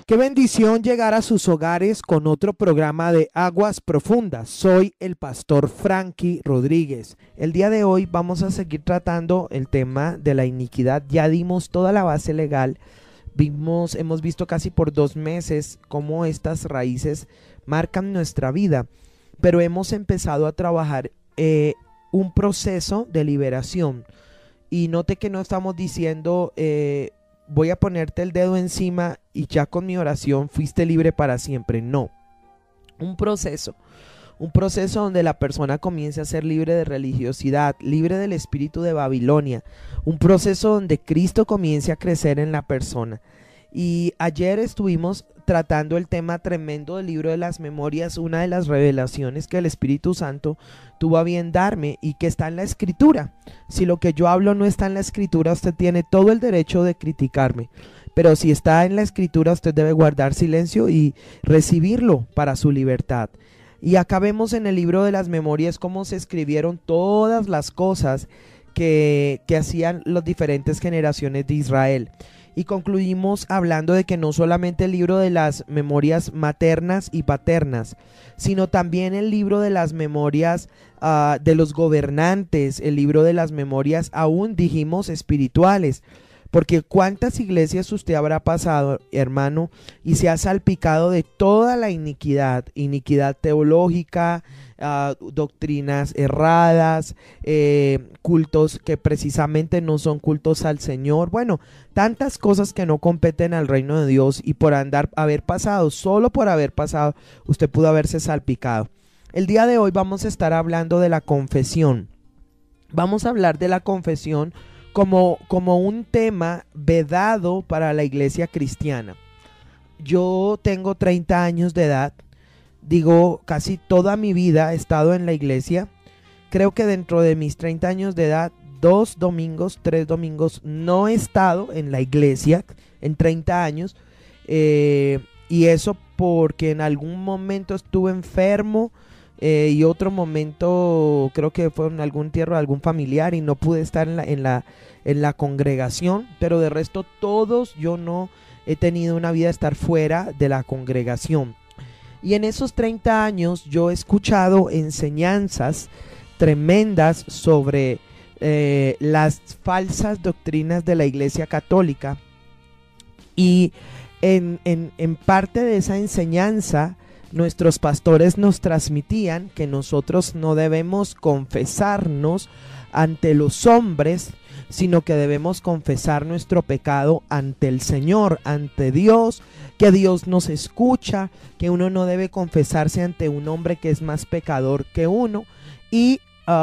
Qué bendición llegar a sus hogares con otro programa de Aguas Profundas. Soy el pastor Frankie Rodríguez. El día de hoy vamos a seguir tratando el tema de la iniquidad. Ya dimos toda la base legal. Hemos visto casi por 2 meses cómo estas raíces marcan nuestra vida, pero hemos empezado a trabajar un proceso de liberación. Y note que no estamos diciendo voy a ponerte el dedo encima y ya con mi oración fuiste libre para siempre. No, un proceso donde la persona comience a ser libre de religiosidad, libre del espíritu de Babilonia, un proceso donde Cristo comience a crecer en la persona. Y ayer estuvimos tratando el tema tremendo del libro de las memorias, una de las revelaciones que el Espíritu Santo tuvo a bien darme y que está en la Escritura. Si lo que yo hablo no está en la Escritura, usted tiene todo el derecho de criticarme, pero si está en la Escritura, usted debe guardar silencio y recibirlo para su libertad. Y acá vemos en el libro de las memorias cómo se escribieron todas las cosas que hacían las diferentes generaciones de Israel. Y concluimos hablando de que no solamente el libro de las memorias maternas y paternas, sino también el libro de las memorias de los gobernantes, el libro de las memorias aún dijimos espirituales. Porque cuántas iglesias usted habrá pasado, hermano, y se ha salpicado de toda la iniquidad teológica, doctrinas erradas, cultos que precisamente no son cultos al Señor. Bueno, tantas cosas que no competen al reino de Dios, y por solo por haber pasado, usted pudo haberse salpicado. El día de hoy vamos a estar hablando de la confesión. Vamos a hablar de la confesión como un tema vedado para la iglesia cristiana. Yo tengo 30 años de edad, digo, casi toda mi vida he estado en la iglesia. Creo que dentro de mis 30 años de edad, 3 domingos no he estado en la iglesia en 30 años, y eso porque en algún momento estuve enfermo, y otro momento creo que fue en algún entierro de algún familiar y no pude estar en la congregación, pero de resto todos yo no he tenido una vida de estar fuera de la congregación. Y en esos 30 años yo he escuchado enseñanzas tremendas sobre las falsas doctrinas de la Iglesia Católica, y en parte de esa enseñanza nuestros pastores nos transmitían que nosotros no debemos confesarnos ante los hombres, sino que debemos confesar nuestro pecado ante el Señor, ante Dios, que Dios nos escucha, que uno no debe confesarse ante un hombre que es más pecador que uno. Y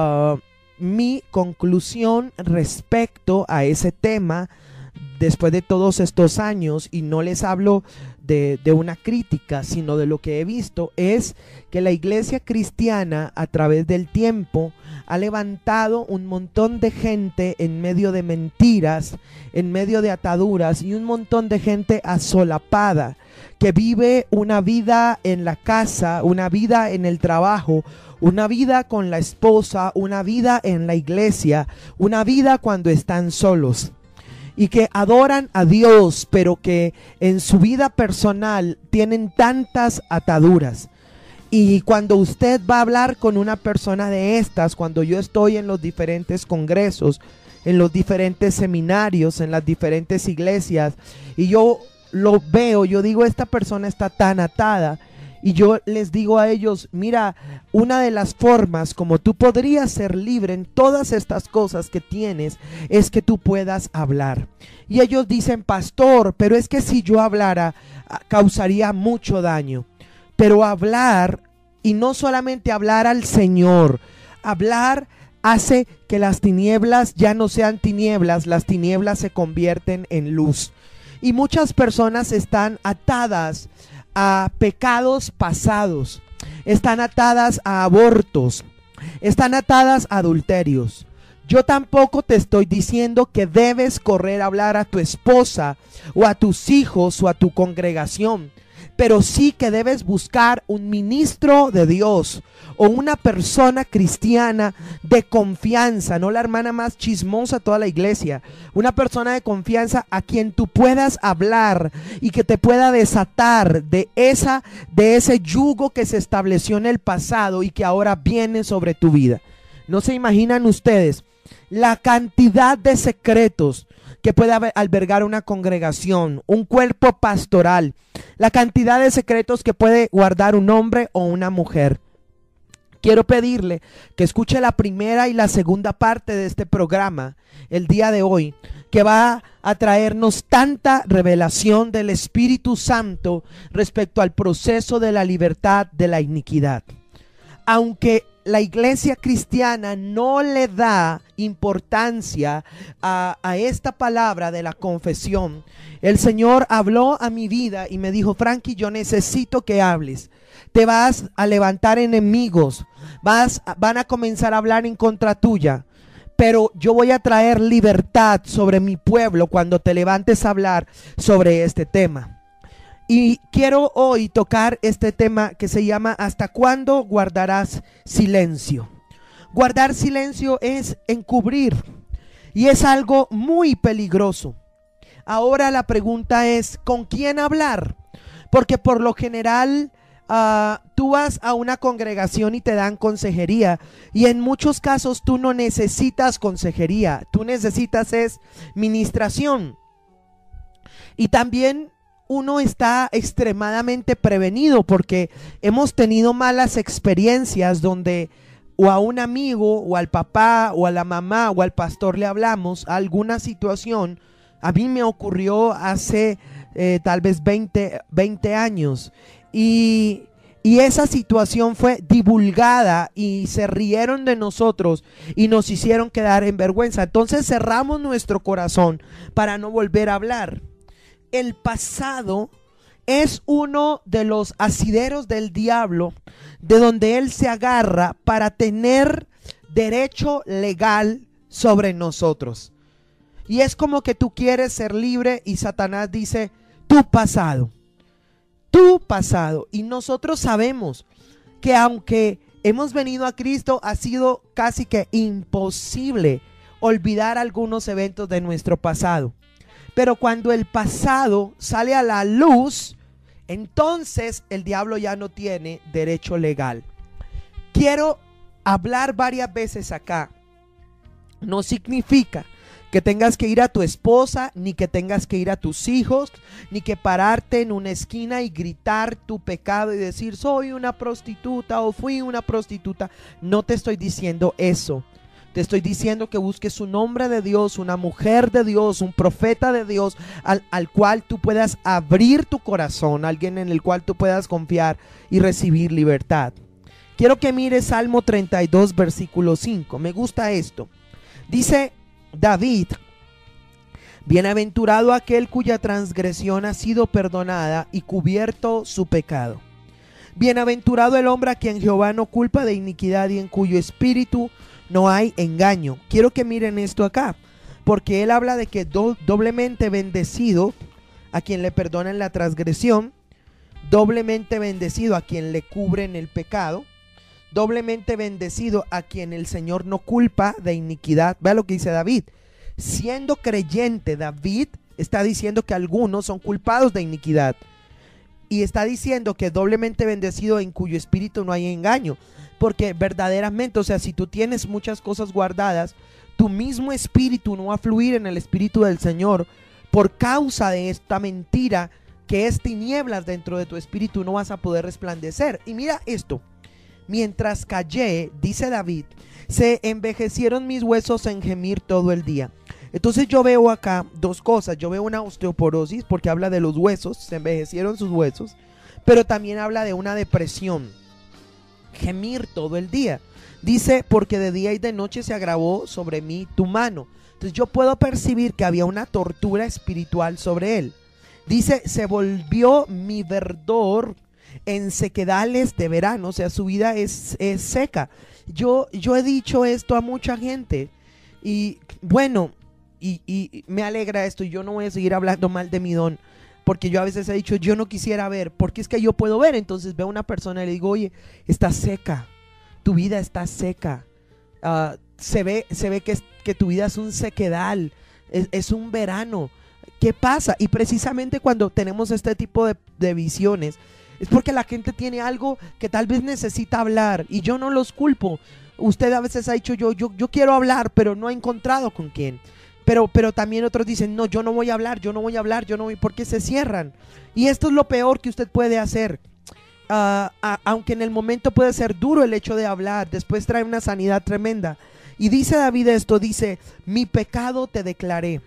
mi conclusión respecto a ese tema, después de todos estos años, y no les hablo de una crítica, sino de lo que he visto, es que la iglesia cristiana a través del tiempo ha levantado un montón de gente en medio de mentiras, en medio de ataduras, y un montón de gente asolapada que vive una vida en la casa, una vida en el trabajo, una vida con la esposa, una vida en la iglesia, una vida cuando están solos, y que adoran a Dios, pero que en su vida personal tienen tantas ataduras. Y cuando usted va a hablar con una persona de estas, cuando yo estoy en los diferentes congresos, en los diferentes seminarios, en las diferentes iglesias, y yo lo veo, yo digo, esta persona está tan atada. Y yo les digo a ellos, mira, una de las formas como tú podrías ser libre en todas estas cosas que tienes es que tú puedas hablar. Y ellos dicen, pastor, pero es que si yo hablara causaría mucho daño. Pero hablar, y no solamente hablar al Señor, hablar hace que las tinieblas ya no sean tinieblas, las tinieblas se convierten en luz. Y muchas personas están atadas a pecados pasados, están atadas a abortos, están atadas a adulterios. Yo tampoco te estoy diciendo que debes correr a hablar a tu esposa o a tus hijos o a tu congregación. pero sí que debes buscar un ministro de Dios o una persona cristiana de confianza, no la hermana más chismosa de toda la iglesia, una persona de confianza a quien tú puedas hablar y que te pueda desatar de ese yugo que se estableció en el pasado y que ahora viene sobre tu vida. No se imaginan ustedes la cantidad de secretos que puede albergar una congregación, un cuerpo pastoral, la cantidad de secretos que puede guardar un hombre o una mujer. Quiero pedirle que escuche la primera y la segunda parte de este programa el día de hoy, que va a traernos tanta revelación del Espíritu Santo respecto al proceso de la libertad de la iniquidad. Aunque la iglesia cristiana no le da importancia a esta palabra de la confesión, el Señor habló a mi vida y me dijo: Frankie, yo necesito que hables. Te vas a levantar enemigos, van a comenzar a hablar en contra tuya, pero yo voy a traer libertad sobre mi pueblo cuando te levantes a hablar sobre este tema. Y quiero hoy tocar este tema que se llama ¿hasta cuándo guardarás silencio? Guardar silencio es encubrir y es algo muy peligroso. Ahora la pregunta es: ¿con quién hablar? Porque por lo general tú vas a una congregación y te dan consejería, y en muchos casos tú no necesitas consejería, tú necesitas es ministración. Y también uno está extremadamente prevenido porque hemos tenido malas experiencias donde o a un amigo o al papá o a la mamá o al pastor le hablamos alguna situación. A mí me ocurrió hace tal vez 20 años y esa situación fue divulgada y se rieron de nosotros y nos hicieron quedar en vergüenza. Entonces cerramos nuestro corazón para no volver a hablar. El pasado es uno de los asideros del diablo, de donde él se agarra para tener derecho legal sobre nosotros. Y es como que tú quieres ser libre y Satanás dice: tu pasado. Y nosotros sabemos que aunque hemos venido a Cristo, ha sido casi que imposible olvidar algunos eventos de nuestro pasado. Pero cuando el pasado sale a la luz, entonces el diablo ya no tiene derecho legal. Quiero hablar varias veces acá. No significa que tengas que ir a tu esposa, ni que tengas que ir a tus hijos, ni que pararte en una esquina y gritar tu pecado y decir: soy una prostituta o fui una prostituta. No te estoy diciendo eso. Te estoy diciendo que busques un hombre de Dios, una mujer de Dios, un profeta de Dios al cual tú puedas abrir tu corazón, alguien en el cual tú puedas confiar y recibir libertad. Quiero que mires Salmo 32, versículo 5. Me gusta esto. Dice David: bienaventurado aquel cuya transgresión ha sido perdonada y cubierto su pecado. Bienaventurado el hombre a quien Jehová no culpa de iniquidad y en cuyo espíritu no hay engaño. Quiero que miren esto acá, porque él habla de que doblemente bendecido a quien le perdonan la transgresión, doblemente bendecido a quien le cubren el pecado, doblemente bendecido a quien el Señor no culpa de iniquidad. Vea lo que dice David. Siendo creyente, David está diciendo que algunos son culpados de iniquidad y está diciendo que doblemente bendecido en cuyo espíritu no hay engaño. Porque verdaderamente, o sea, si tú tienes muchas cosas guardadas, tu mismo espíritu no va a fluir en el espíritu del Señor por causa de esta mentira que es tinieblas dentro de tu espíritu. No vas a poder resplandecer. Y mira esto: mientras callé, dice David, se envejecieron mis huesos en gemir todo el día. Entonces yo veo acá dos cosas. Yo veo una osteoporosis porque habla de los huesos, se envejecieron sus huesos, pero también habla de una depresión. Gemir todo el día. Dice: porque de día y de noche se agravó sobre mí tu mano. Entonces yo puedo percibir que había una tortura espiritual sobre él. Dice: se volvió mi verdor en sequedales de verano. O sea, su vida es seca. Yo he dicho esto a mucha gente y bueno, y me alegra esto, y yo no voy a seguir hablando mal de mi don. porque yo a veces he dicho, yo no quisiera ver, porque es que yo puedo ver. Entonces veo a una persona y le digo, oye, está seca, tu vida está seca. Se ve que tu vida es un sequedal, es un verano. ¿Qué pasa? Y precisamente cuando tenemos este tipo de visiones, es porque la gente tiene algo que tal vez necesita hablar, y yo no los culpo. Usted a veces ha dicho, yo quiero hablar, pero no ha encontrado con quién. Pero también otros dicen, no, yo no voy a hablar, yo no voy a hablar, yo no voy, porque se cierran. Y esto es lo peor que usted puede hacer. Aunque en el momento puede ser duro el hecho de hablar, después trae una sanidad tremenda. Y dice David esto, dice, mi pecado te declaré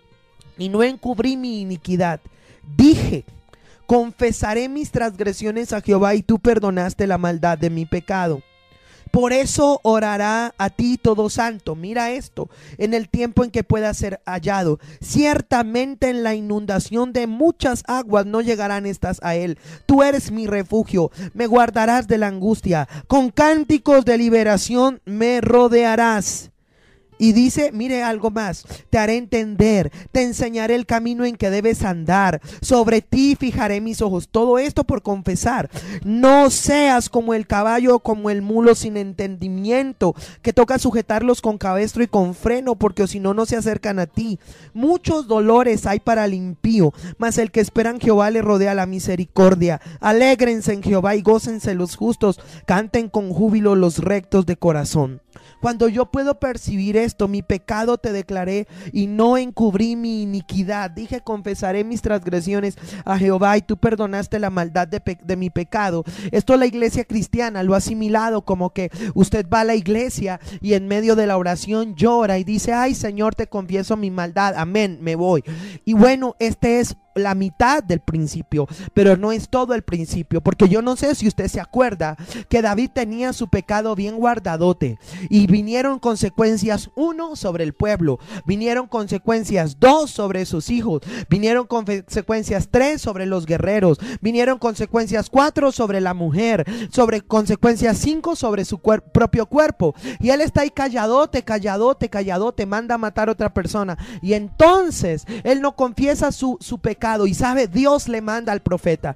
y no encubrí mi iniquidad. Dije, confesaré mis transgresiones a Jehová y tú perdonaste la maldad de mi pecado. Por eso orará a ti todo santo. Mira esto, en el tiempo en que pueda ser hallado. Ciertamente en la inundación de muchas aguas no llegarán estas a él. Tú eres mi refugio, me guardarás de la angustia. Con cánticos de liberación me rodearás. Y dice, mire algo más, te haré entender, te enseñaré el camino en que debes andar, sobre ti fijaré mis ojos. Todo esto por confesar. No seas como el caballo o como el mulo sin entendimiento, que toca sujetarlos con cabestro y con freno, porque si no, no se acercan a ti. Muchos dolores hay para el impío, mas el que espera en Jehová le rodea la misericordia. Alégrense en Jehová y gócense los justos, canten con júbilo los rectos de corazón. Cuando yo puedo percibir esto, mi pecado te declaré y no encubrí mi iniquidad. Dije, confesaré mis transgresiones a Jehová y tú perdonaste la maldad de mi pecado. Esto la iglesia cristiana lo ha asimilado como que usted va a la iglesia y en medio de la oración llora y dice, ay Señor, te confieso mi maldad, amén, me voy. Y bueno, este es la mitad del principio, pero no es todo el principio, porque yo no sé si usted se acuerda que David tenía su pecado bien guardadote y vinieron consecuencias, 1, sobre el pueblo, vinieron consecuencias, 2, sobre sus hijos, vinieron consecuencias, 3, sobre los guerreros, vinieron consecuencias, 4, sobre la mujer, sobre consecuencias, 5, sobre su propio cuerpo, y él está ahí calladote, manda a matar a otra persona, y entonces él no confiesa su pecado. Y sabe, Dios le manda al profeta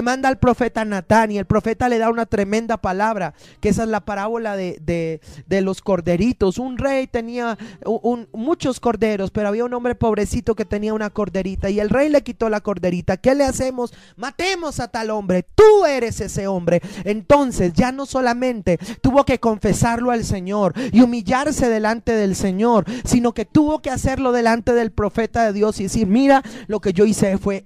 Natán, y el profeta le da una tremenda palabra, que esa es la parábola de los corderitos. Un rey tenía muchos corderos, pero había un hombre pobrecito que tenía una corderita, y el rey le quitó la corderita. ¿Qué le hacemos? Matemos a tal hombre, tú eres ese hombre. Entonces ya no solamente tuvo que confesarlo al Señor y humillarse delante del Señor, sino que tuvo que hacerlo delante del profeta de Dios y decir, mira, lo que yo hice fue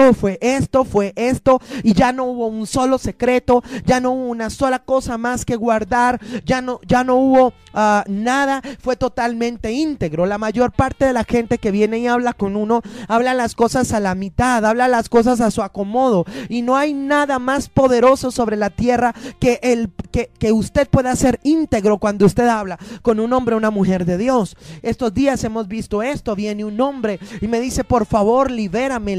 esto, y ya no hubo un solo secreto, ya no hubo una sola cosa más que guardar, ya no hubo nada, fue totalmente íntegro. La mayor parte de la gente que viene y habla con uno, habla las cosas a la mitad, habla las cosas a su acomodo, y no hay nada más poderoso sobre la tierra que usted pueda ser íntegro cuando usted habla con un hombre o una mujer de Dios. Estos días hemos visto esto, viene un hombre y me dice, por favor, libérame.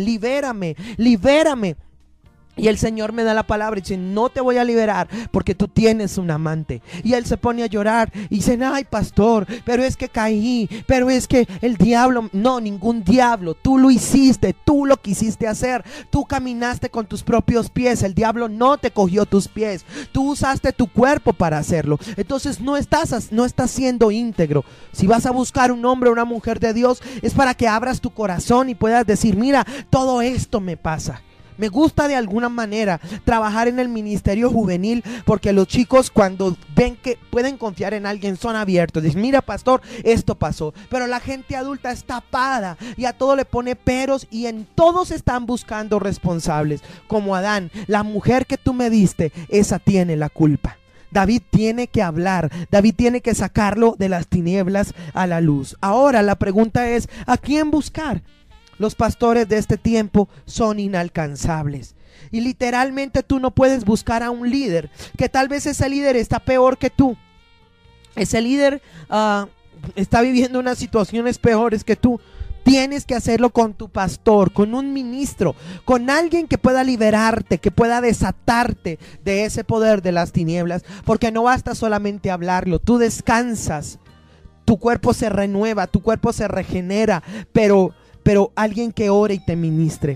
Y el Señor me da la palabra y dice, no te voy a liberar porque tú tienes un amante. Y él se pone a llorar y dice, ay pastor, pero es que caí, pero es que el diablo, no, ningún diablo, tú lo hiciste, tú lo quisiste hacer, tú caminaste con tus propios pies, el diablo no te cogió tus pies, tú usaste tu cuerpo para hacerlo. Entonces no estás siendo íntegro. Si vas a buscar un hombre o una mujer de Dios, es para que abras tu corazón y puedas decir, mira, todo esto me pasa. Me gusta de alguna manera trabajar en el ministerio juvenil, porque los chicos, cuando ven que pueden confiar en alguien, son abiertos. Dicen, mira pastor, esto pasó. Pero la gente adulta es tapada y a todo le pone peros, y en todos están buscando responsables. Como Adán, la mujer que tú me diste, esa tiene la culpa. David tiene que hablar, David tiene que sacarlo de las tinieblas a la luz. Ahora la pregunta es, ¿a quién buscar? Los pastores de este tiempo son inalcanzables. Y literalmente tú no puedes buscar a un líder, que tal vez ese líder está peor que tú. Ese líder está viviendo unas situaciones peores que tú. Tienes que hacerlo con tu pastor, con un ministro, con alguien que pueda liberarte, que pueda desatarte de ese poder de las tinieblas. Porque no basta solamente hablarlo, tú descansas, tu cuerpo se renueva, tu cuerpo se regenera, pero alguien que ore y te ministre.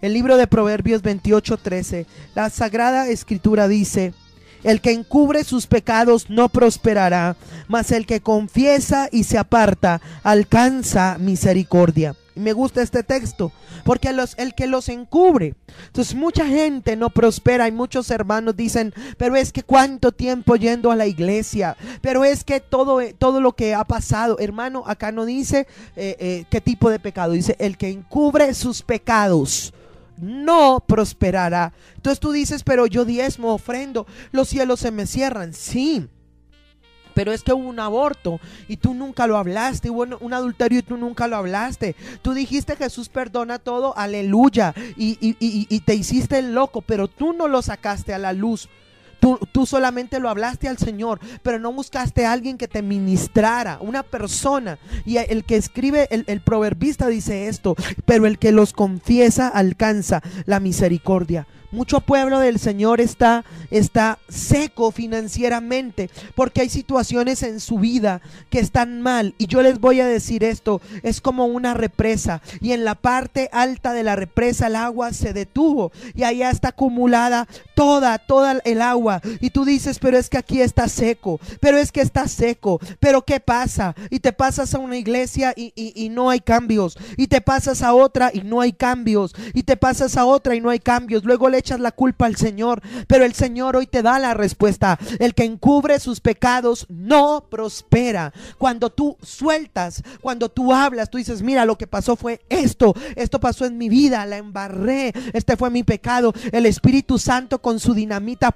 El libro de Proverbios 28:13, la Sagrada Escritura dice: el que encubre sus pecados no prosperará, mas el que confiesa y se aparta alcanza misericordia. Y me gusta este texto, porque el que los encubre. Entonces mucha gente no prospera y muchos hermanos dicen: pero es que cuánto tiempo yendo a la iglesia, pero es que todo lo que ha pasado. Hermano, acá no dice qué tipo de pecado, dice el que encubre sus pecados no prosperará. Entonces tú dices: pero yo diezmo, ofrendo, los cielos se me cierran. Sí, pero es que hubo un aborto y tú nunca lo hablaste, hubo un adulterio y tú nunca lo hablaste. Tú dijiste: Jesús perdona todo, aleluya, y te hiciste el loco, pero tú no lo sacaste a la luz. Tú solamente lo hablaste al Señor, pero no buscaste a alguien que te ministrara, una persona. Y el que escribe, el proverbista dice esto: pero el que los confiesa alcanza la misericordia. Mucho pueblo del Señor está seco financieramente porque hay situaciones en su vida que están mal. Y yo les voy a decir esto: es como una represa, y en la parte alta de la represa el agua se detuvo y allá está acumulada toda el agua. Y tú dices: pero es que aquí está seco, pero es que está seco, pero ¿qué pasa? Y te pasas a una iglesia y no hay cambios, y te pasas a otra y no hay cambios, y te pasas a otra y no hay cambios. Luego le echas la culpa al Señor, pero el Señor hoy te da la respuesta: el que encubre sus pecados no prospera. Cuando tú sueltas, cuando tú hablas, tú dices: mira, lo que pasó fue esto pasó en mi vida, la embarré, este fue mi pecado. El Espíritu Santo con su dinamita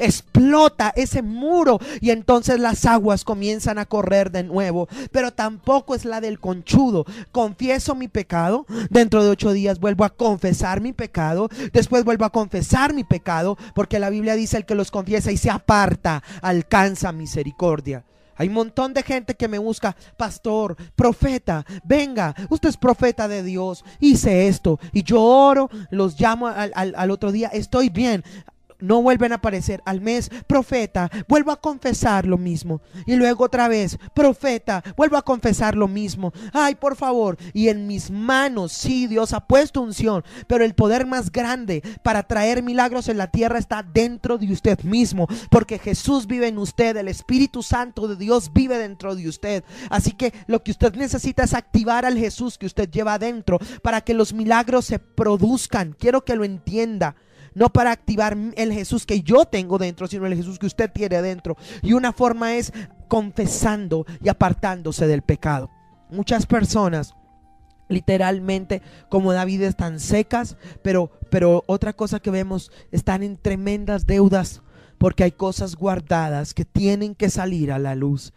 explota ese muro y entonces las aguas comienzan a correr de nuevo. Pero tampoco es la del conchudo: confieso mi pecado, dentro de 8 días vuelvo a confesar mi pecado, después vuelvo a confesar mi pecado, porque la Biblia dice: el que los confiesa y se aparta alcanza misericordia. Hay un montón de gente que me busca: pastor, profeta, venga, usted es profeta de Dios, hice esto, y yo oro, los llamo al otro día, estoy bien. No vuelven a aparecer. Al mes: profeta, vuelvo a confesar lo mismo. Y luego otra vez: profeta, vuelvo a confesar lo mismo. Ay, por favor. Y en mis manos, sí, Dios ha puesto unción, pero el poder más grande para traer milagros en la tierra está dentro de usted mismo, porque Jesús vive en usted, el Espíritu Santo de Dios vive dentro de usted. Así que lo que usted necesita es activar al Jesús que usted lleva adentro para que los milagros se produzcan. Quiero que lo entienda. No para activar el Jesús que yo tengo dentro, sino el Jesús que usted tiene dentro. Y una forma es confesando y apartándose del pecado. Muchas personas literalmente, como David, están secas, pero otra cosa que vemos: están en tremendas deudas porque hay cosas guardadas que tienen que salir a la luz.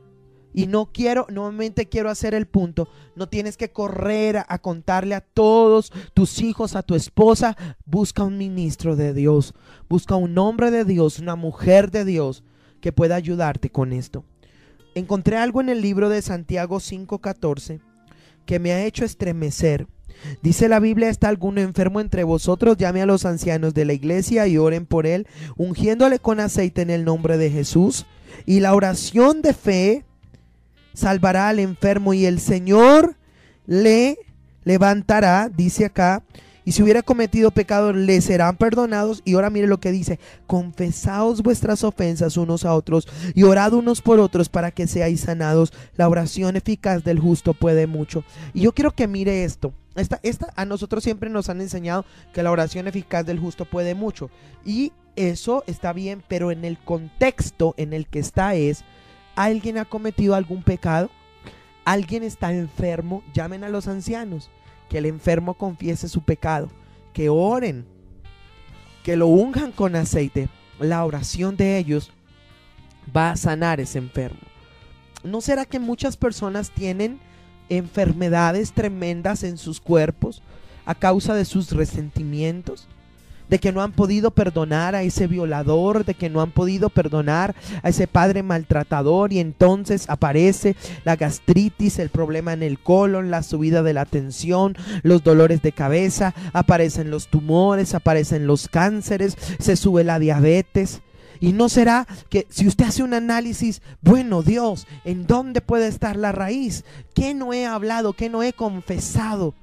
Y nuevamente quiero hacer el punto: no tienes que correr a contarle a todos tus hijos, a tu esposa. Busca un ministro de Dios, busca un hombre de Dios, una mujer de Dios que pueda ayudarte con esto. Encontré algo en el libro de Santiago 5:14 que me ha hecho estremecer. Dice la Biblia: ¿está alguno enfermo entre vosotros? Llame a los ancianos de la iglesia y oren por él, ungiéndole con aceite en el nombre de Jesús. Y la oración de fe salvará al enfermo y el Señor le levantará. Dice acá: y si hubiera cometido pecado, le serán perdonados. Y ahora mire lo que dice: confesaos vuestras ofensas unos a otros y orad unos por otros para que seáis sanados. La oración eficaz del justo puede mucho. Y yo quiero que mire esto. A nosotros siempre nos han enseñado que la oración eficaz del justo puede mucho, y eso está bien, pero en el contexto en el que está es: ¿alguien ha cometido algún pecado? ¿Alguien está enfermo? Llamen a los ancianos, que el enfermo confiese su pecado, que oren, que lo unjan con aceite. La oración de ellos va a sanar ese enfermo. ¿No será que muchas personas tienen enfermedades tremendas en sus cuerpos a causa de sus resentimientos? De que no han podido perdonar a ese violador, de que no han podido perdonar a ese padre maltratador, y entonces aparece la gastritis, el problema en el colon, la subida de la tensión, los dolores de cabeza, aparecen los tumores, aparecen los cánceres, se sube la diabetes. ¿Y no será que si usted hace un análisis, bueno, Dios, ¿en dónde puede estar la raíz? ¿Qué no he hablado? ¿Qué no he confesado?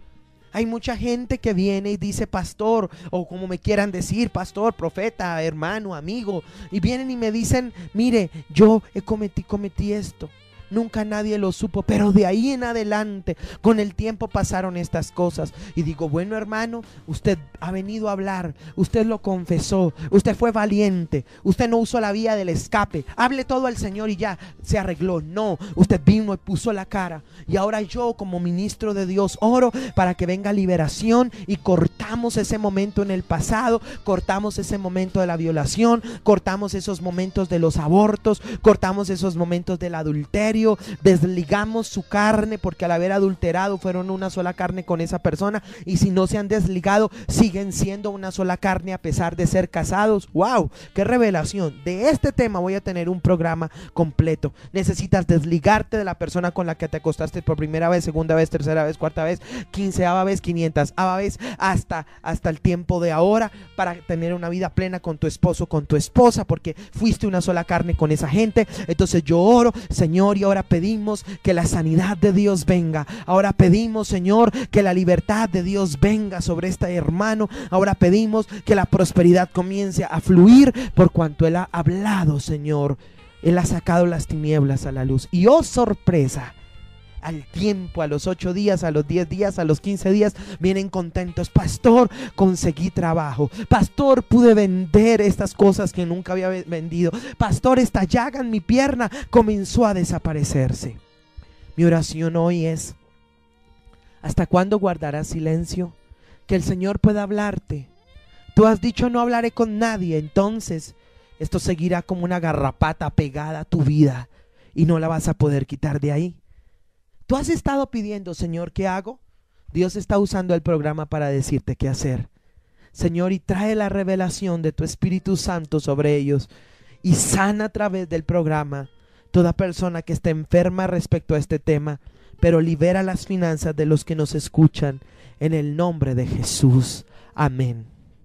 Hay mucha gente que viene y dice pastor, o como me quieran decir, pastor, profeta, hermano, amigo, y vienen y me dicen, mire, yo cometí esto. Nunca nadie lo supo, pero de ahí en adelante, con el tiempo pasaron estas cosas. Y digo, bueno, hermano, usted ha venido a hablar, usted lo confesó, usted fue valiente, usted no usó la vía del escape, hable todo al Señor y ya se arregló. No, usted vino y puso la cara. Y ahora yo, como ministro de Dios, oro para que venga liberación y cortamos ese momento en el pasado, cortamos ese momento de la violación, cortamos esos momentos de los abortos, cortamos esos momentos del adulterio, desligamos su carne, porque al haber adulterado fueron una sola carne con esa persona, y si no se han desligado siguen siendo una sola carne a pesar de ser casados. ¡Wow! ¡Qué revelación! De este tema voy a tener un programa completo. Necesitas desligarte de la persona con la que te acostaste por primera vez, segunda vez, tercera vez, cuarta vez, 15ª vez, 500ª vez, hasta el tiempo de ahora, para tener una vida plena con tu esposo, con tu esposa, porque fuiste una sola carne con esa gente. Entonces yo oro, Señor, y ahora pedimos que la sanidad de Dios venga. Ahora pedimos, Señor, que la libertad de Dios venga sobre este hermano. Ahora pedimos que la prosperidad comience a fluir, por cuanto Él ha hablado, Señor. Él ha sacado las tinieblas a la luz. Y oh sorpresa, al tiempo, a los 8 días, a los 10 días, a los 15 días, vienen contentos. Pastor, conseguí trabajo. Pastor, pude vender estas cosas que nunca había vendido. Pastor, esta llaga en mi pierna comenzó a desaparecerse. Mi oración hoy es: ¿hasta cuándo guardarás silencio? Que el Señor pueda hablarte. Tú has dicho, no hablaré con nadie. Entonces esto seguirá como una garrapata pegada a tu vida y no la vas a poder quitar de ahí. Tú has estado pidiendo, Señor, ¿qué hago? Dios está usando el programa para decirte qué hacer, Señor, y trae la revelación de tu Espíritu Santo sobre ellos y sana a través del programa toda persona que esté enferma respecto a este tema, pero libera las finanzas de los que nos escuchan en el nombre de Jesús. Amén.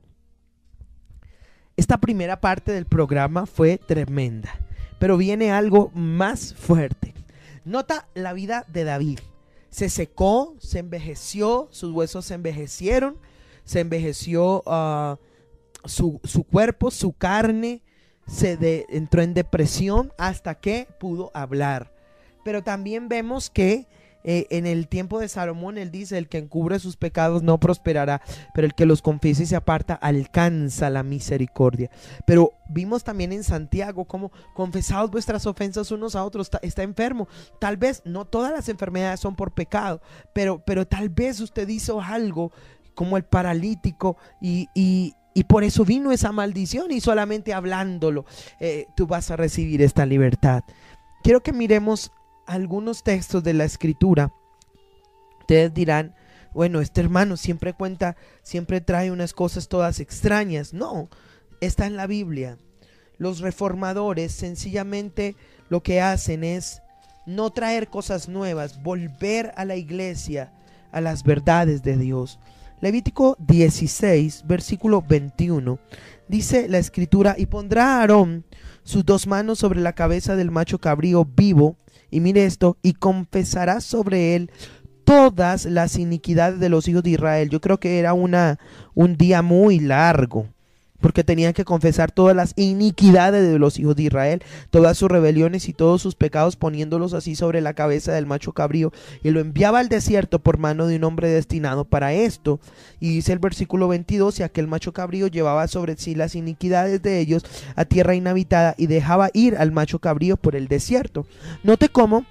Esta primera parte del programa fue tremenda, pero viene algo más fuerte. Nota la vida de David. Se secó, se envejeció, sus huesos se envejecieron, se envejeció su cuerpo, su carne, entró en depresión hasta que pudo hablar. Pero también vemos que en el tiempo de Salomón él dice: el que encubre sus pecados no prosperará, pero el que los confiese y se aparta alcanza la misericordia. Pero vimos también en Santiago cómo confesaos vuestras ofensas unos a otros. Está enfermo, tal vez no todas las enfermedades son por pecado, pero tal vez usted hizo algo como el paralítico y por eso vino esa maldición, y solamente hablándolo tú vas a recibir esta libertad. Quiero que miremos algunos textos de la Escritura. Ustedes dirán: bueno, este hermano siempre trae unas cosas todas extrañas. No, está en la Biblia. Los reformadores sencillamente lo que hacen es no traer cosas nuevas, volver a la iglesia a las verdades de Dios. Levítico 16, versículo 21, dice la Escritura: y pondrá a Aarón sus 2 manos sobre la cabeza del macho cabrío vivo, y mire esto, y confesará sobre él todas las iniquidades de los hijos de Israel. Yo creo que era un día muy largo, porque tenían que confesar todas las iniquidades de los hijos de Israel, todas sus rebeliones y todos sus pecados, poniéndolos así sobre la cabeza del macho cabrío, y lo enviaba al desierto por mano de un hombre destinado para esto. Y dice el versículo 22: y aquel macho cabrío llevaba sobre sí las iniquidades de ellos a tierra inhabitada, y dejaba ir al macho cabrío por el desierto. Note cómo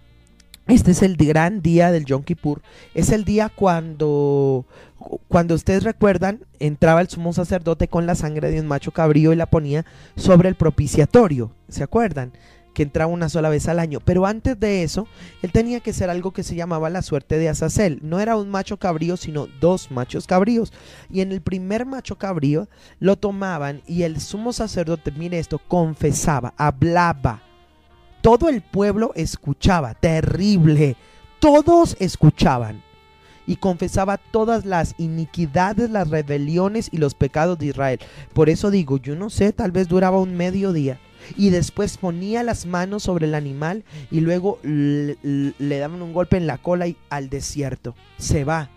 este es el gran día del Yom Kippur. Es el día cuando ustedes recuerdan, entraba el sumo sacerdote con la sangre de un macho cabrío y la ponía sobre el propiciatorio. ¿Se acuerdan? Que entraba una sola vez al año. Pero antes de eso, él tenía que hacer algo que se llamaba la suerte de Azazel. No era un macho cabrío, sino 2 machos cabríos. Y en el primer macho cabrío lo tomaban y el sumo sacerdote, mire esto, confesaba, hablaba. Todo el pueblo escuchaba, terrible, todos escuchaban, y confesaba todas las iniquidades, las rebeliones y los pecados de Israel. Por eso digo, yo no sé, tal vez duraba un mediodía, y después ponía las manos sobre el animal y luego le daban un golpe en la cola y al desierto, se va.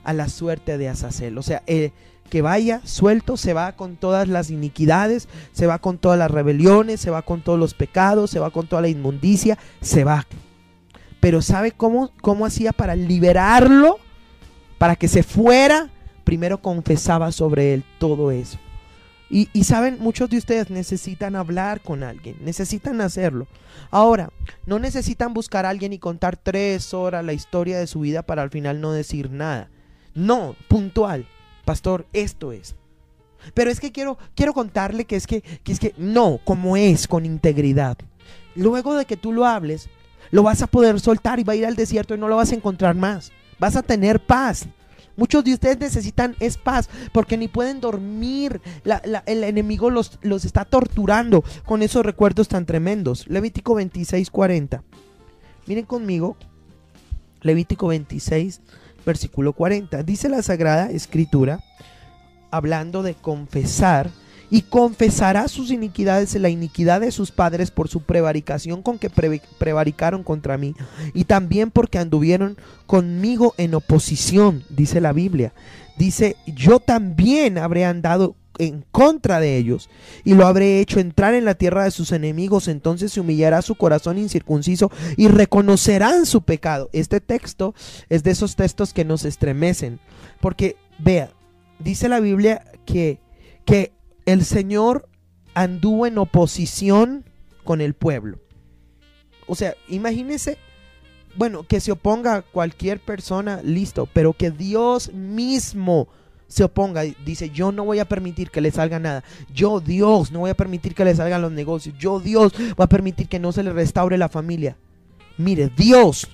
a la suerte de Azazel. O sea, que vaya suelto, se va con todas las iniquidades, se va con todas las rebeliones, se va con todos los pecados, se va con toda la inmundicia, se va. Pero ¿sabe cómo hacía para liberarlo? Para que se fuera, primero confesaba sobre él todo eso. Y saben, muchos de ustedes necesitan hablar con alguien, necesitan hacerlo. Ahora, no necesitan buscar a alguien y contar 3 horas la historia de su vida para al final no decir nada. No, puntual, pastor, esto es. Pero es que quiero contarle que es que no, como es, con integridad. Luego de que tú lo hables, lo vas a poder soltar y va a ir al desierto y no lo vas a encontrar más. Vas a tener paz. Muchos de ustedes necesitan es paz porque ni pueden dormir. El enemigo los está torturando con esos recuerdos tan tremendos. Levítico 26:40. Miren conmigo. Levítico 26, versículo 40. Dice la Sagrada Escritura, hablando de confesar: y confesará sus iniquidades, la iniquidad de sus padres por su prevaricación con que prevaricaron contra mí, y también porque anduvieron conmigo en oposición, dice la Biblia. Dice, yo también habré andado en contra de ellos, y lo habré hecho entrar en la tierra de sus enemigos. Entonces se humillará su corazón incircunciso y reconocerán su pecado. Este texto es de esos textos que nos estremecen, porque vea, dice la Biblia que el Señor anduvo en oposición con el pueblo. O sea, imagínese, bueno, que se oponga cualquier persona, listo, pero que Dios mismo se oponga. Dice, yo no voy a permitir que le salga nada. Yo, Dios, no voy a permitir que le salgan los negocios. Yo, Dios, voy a permitir que no se le restaure la familia. Mire, Dios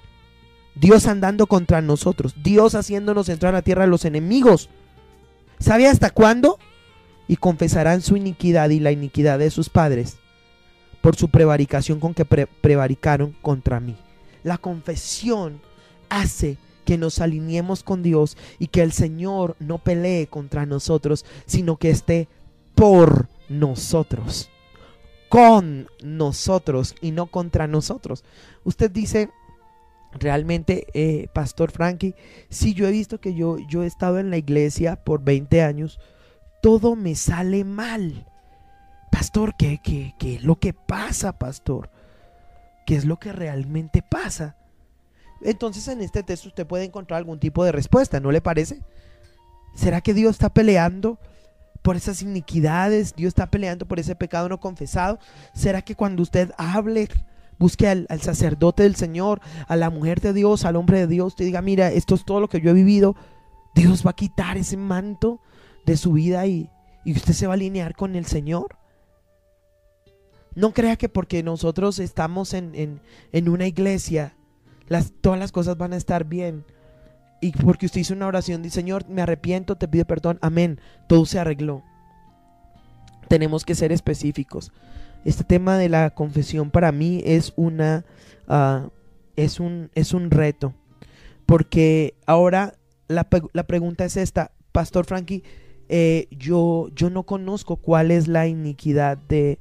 andando contra nosotros, Dios haciéndonos entrar a la tierra de los enemigos. ¿Sabe hasta cuándo? Y confesarán su iniquidad y la iniquidad de sus padres por su prevaricación con que prevaricaron contra mí. La confesión hace que nos alineemos con Dios y que el Señor no pelee contra nosotros, sino que esté por nosotros, con nosotros y no contra nosotros. Usted dice, realmente, Pastor Frankie, sí, yo he visto que yo he estado en la iglesia por 20 años, todo me sale mal. Pastor, ¿qué es lo que pasa, pastor? ¿Qué es lo que realmente pasa? Entonces en este texto usted puede encontrar algún tipo de respuesta, ¿no le parece? ¿Será que Dios está peleando por esas iniquidades? ¿Dios está peleando por ese pecado no confesado? ¿Será que cuando usted hable, busque al sacerdote del Señor, a la mujer de Dios, al hombre de Dios, usted diga, mira, esto es todo lo que yo he vivido, Dios va a quitar ese manto de su vida y usted se va a alinear con el Señor? No crea que porque nosotros estamos en una iglesia, todas las cosas van a estar bien. Y porque usted hizo una oración, dice, Señor, me arrepiento, te pido perdón, amén, todo se arregló. Tenemos que ser específicos. Este tema de la confesión para mí es un reto. Porque ahora la pregunta es esta, Pastor Frankie, yo no conozco cuál es la iniquidad de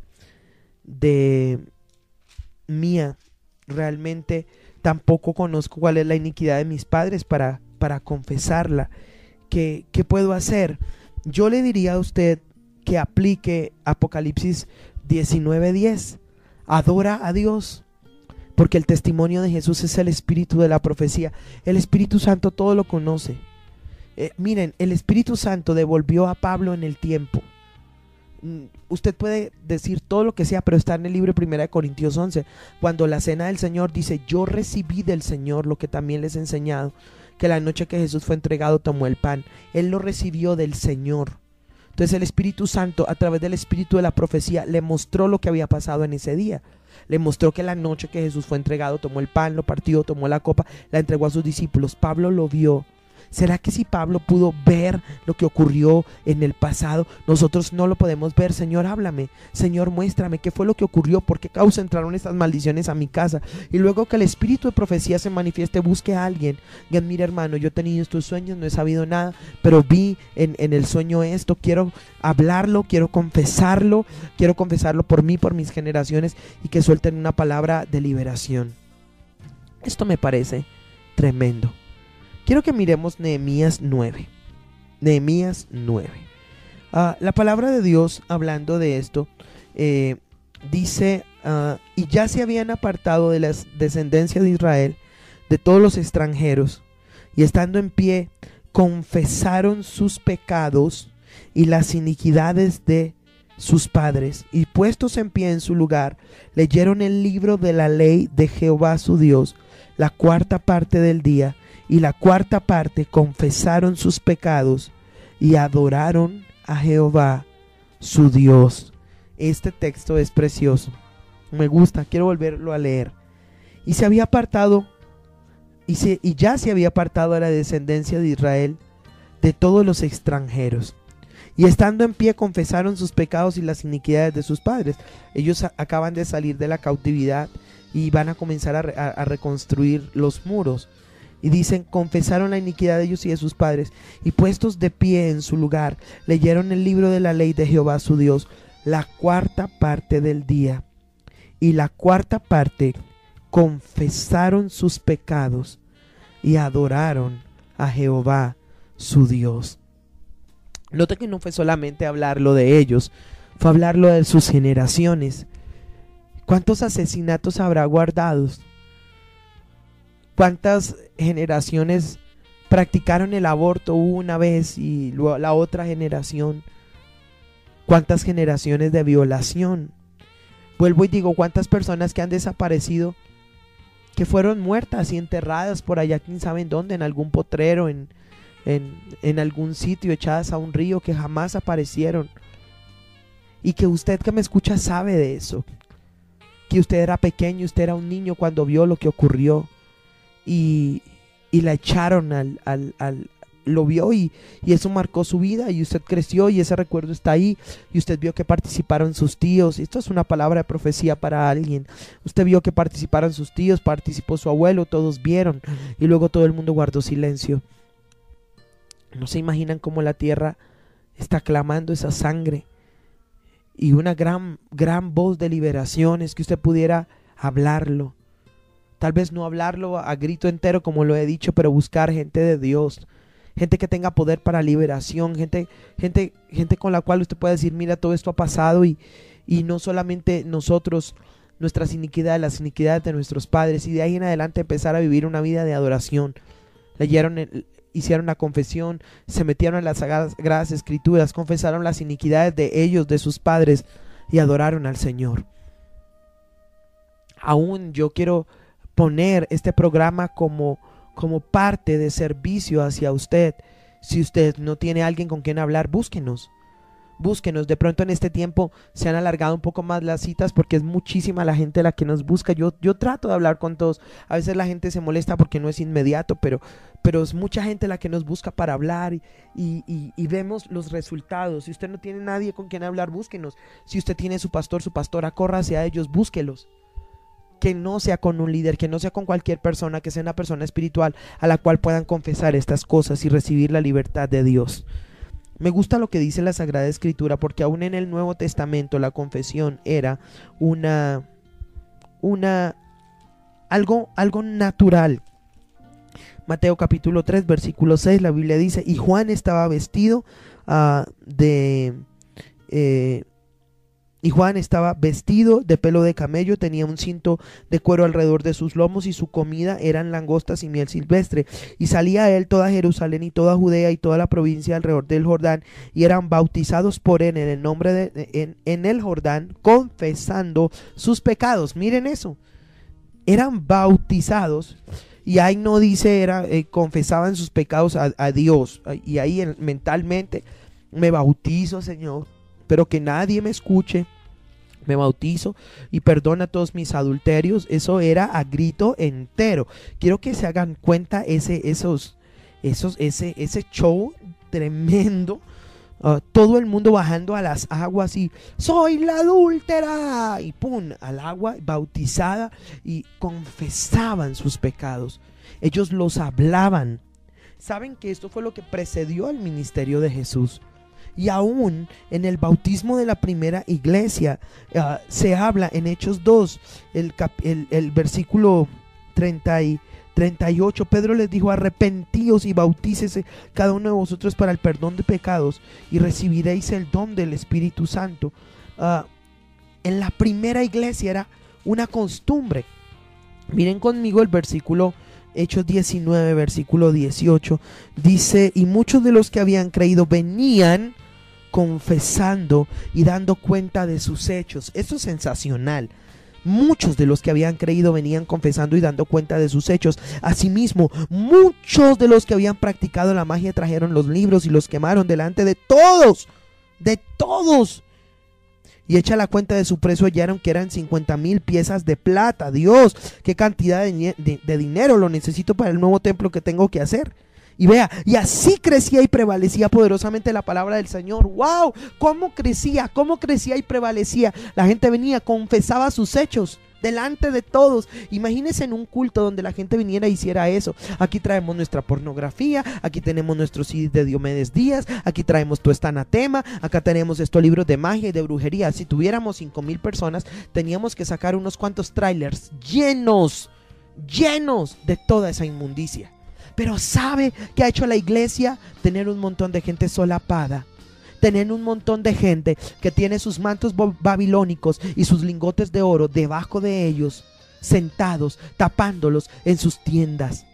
mía. Realmente tampoco conozco cuál es la iniquidad de mis padres para confesarla. ¿Qué puedo hacer? Yo le diría a usted que aplique Apocalipsis 19:10. Adora a Dios, porque el testimonio de Jesús es el espíritu de la profecía. El Espíritu Santo todo lo conoce. Miren, el Espíritu Santo devolvió a Pablo en el tiempo. Usted puede decir todo lo que sea, pero está en el libro de 1 Corintios 11, cuando la cena del Señor dice, yo recibí del Señor lo que también les he enseñado, que la noche que Jesús fue entregado tomó el pan. Él lo recibió del Señor. Entonces el Espíritu Santo, a través del espíritu de la profecía, le mostró lo que había pasado en ese día. Le mostró que la noche que Jesús fue entregado, tomó el pan, lo partió, tomó la copa, la entregó a sus discípulos. Pablo lo vio. ¿Será que si Pablo pudo ver lo que ocurrió en el pasado, nosotros no lo podemos ver? Señor, háblame. Señor, muéstrame qué fue lo que ocurrió, por qué causa entraron estas maldiciones a mi casa. Y luego que el espíritu de profecía se manifieste, busque a alguien. Y mira, hermano, yo he tenido estos sueños, no he sabido nada, pero vi en el sueño esto. Quiero hablarlo, quiero confesarlo por mí, por mis generaciones, y que suelten una palabra de liberación. Esto me parece tremendo. Quiero que miremos Nehemías 9. Nehemías 9. La palabra de Dios, hablando de esto, dice, y ya se habían apartado de la descendencia de Israel, de todos los extranjeros, y estando en pie, confesaron sus pecados y las iniquidades de sus padres, y puestos en pie en su lugar, leyeron el libro de la ley de Jehová su Dios, la cuarta parte del día, y la cuarta parte confesaron sus pecados y adoraron a Jehová su Dios. Este texto es precioso, me gusta, quiero volverlo a leer. Y se había apartado, y ya se había apartado a la descendencia de Israel de todos los extranjeros, y estando en pie confesaron sus pecados y las iniquidades de sus padres. Ellos acaban de salir de la cautividad y van a comenzar a reconstruir los muros. Y dicen, confesaron la iniquidad de ellos y de sus padres, y puestos de pie en su lugar, leyeron el libro de la ley de Jehová su Dios, la cuarta parte del día, y la cuarta parte confesaron sus pecados y adoraron a Jehová su Dios. Note que no fue solamente hablarlo de ellos, fue hablarlo de sus generaciones. ¿Cuántos asesinatos habrá guardados? ¿Cuántas generaciones practicaron el aborto una vez y luego la otra generación? ¿Cuántas generaciones de violación? Vuelvo y digo, ¿cuántas personas que han desaparecido, que fueron muertas y enterradas por allá, quién sabe en dónde, en algún potrero, en algún sitio, echadas a un río, que jamás aparecieron? Y que usted que me escucha sabe de eso, que usted era pequeño, usted era un niño cuando vio lo que ocurrió, y la echaron lo vio y eso marcó su vida, y usted creció y ese recuerdo está ahí, y usted vio que participaron sus tíos. Esto es una palabra de profecía para alguien. Usted vio que participaron sus tíos, participó su abuelo, todos vieron, y luego todo el mundo guardó silencio. No se imaginan cómo la tierra está clamando esa sangre, y una gran voz de liberación es que usted pudiera hablarlo. Tal vez no hablarlo a grito entero como lo he dicho, pero buscar gente de Dios, gente que tenga poder para liberación, gente con la cual usted pueda decir, mira, todo esto ha pasado, y no solamente nosotros, nuestras iniquidades, las iniquidades de nuestros padres, y de ahí en adelante empezar a vivir una vida de adoración. Hicieron la confesión, se metieron en las sagradas escrituras, confesaron las iniquidades de ellos, de sus padres, y adoraron al Señor. Aún yo quiero poner este programa como parte de servicio hacia usted. Si usted no tiene alguien con quien hablar, búsquenos. De pronto en este tiempo se han alargado un poco más las citas porque es muchísima la gente la que nos busca. Yo trato de hablar con todos. A veces la gente se molesta porque no es inmediato, pero es mucha gente la que nos busca para hablar, y vemos los resultados. Si usted no tiene nadie con quien hablar, búsquenos. Si usted tiene su pastor, su pastora, corra hacia ellos, búsquelos. Que no sea con un líder, que no sea con cualquier persona, que sea una persona espiritual a la cual puedan confesar estas cosas y recibir la libertad de Dios. Me gusta lo que dice la Sagrada Escritura, porque aún en el Nuevo Testamento la confesión era algo natural. Mateo capítulo 3 versículo 6, la Biblia dice, y Juan estaba vestido de pelo de camello, tenía un cinto de cuero alrededor de sus lomos, y su comida eran langostas y miel silvestre. Y salía a él toda Jerusalén y toda Judea y toda la provincia alrededor del Jordán, y eran bautizados por él en el nombre en el Jordán, confesando sus pecados. Miren eso, eran bautizados. Y ahí no dice confesaban sus pecados a Dios, y ahí mentalmente, me bautizo, Señor, pero que nadie me escuche, me bautizo y perdona todos mis adulterios. Eso era a grito entero. Quiero que se hagan cuenta ese show tremendo. Todo el mundo bajando a las aguas y soy la adúltera, y pum, al agua, bautizada, y confesaban sus pecados. Ellos los hablaban. Saben que esto fue lo que precedió al ministerio de Jesús. Y aún en el bautismo de la primera iglesia se habla en Hechos 2, el versículo 38, Pedro les dijo: arrepentíos y bautícese cada uno de vosotros para el perdón de pecados y recibiréis el don del Espíritu Santo. En la primera iglesia era una costumbre. Miren conmigo el versículo Hechos 19, versículo 18. Dice: y muchos de los que habían creído venían confesando y dando cuenta de sus hechos. Esto es sensacional. Muchos de los que habían creído venían confesando y dando cuenta de sus hechos. Asimismo, muchos de los que habían practicado la magia trajeron los libros y los quemaron delante de todos. De todos. Y hecha la cuenta de su precio, hallaron que eran 50,000 piezas de plata. Dios, qué cantidad de dinero lo necesito para el nuevo templo que tengo que hacer. Y vea, y así crecía y prevalecía poderosamente la palabra del Señor. ¡Wow! ¿Cómo crecía y prevalecía? La gente venía, confesaba sus hechos delante de todos. Imagínense en un culto donde la gente viniera e hiciera eso. Aquí traemos nuestra pornografía, aquí tenemos nuestros CDs de Diomedes Díaz, aquí traemos tu anatema, acá tenemos estos libros de magia y de brujería. Si tuviéramos 5,000 personas, teníamos que sacar unos cuantos trailers llenos de toda esa inmundicia. Pero ¿sabe qué ha hecho la iglesia? Tener un montón de gente solapada. Tener un montón de gente que tiene sus mantos babilónicos y sus lingotes de oro debajo de ellos, sentados, tapándolos en sus tiendas.